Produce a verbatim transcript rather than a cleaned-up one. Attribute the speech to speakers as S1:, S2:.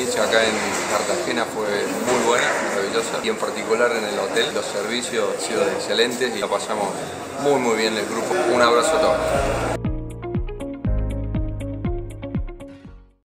S1: experiencia acá en Cartagena fue muy buena, maravillosa, y en particular en el hotel. Los servicios han sido excelentes y la pasamos muy muy bien el grupo. Un abrazo a todos.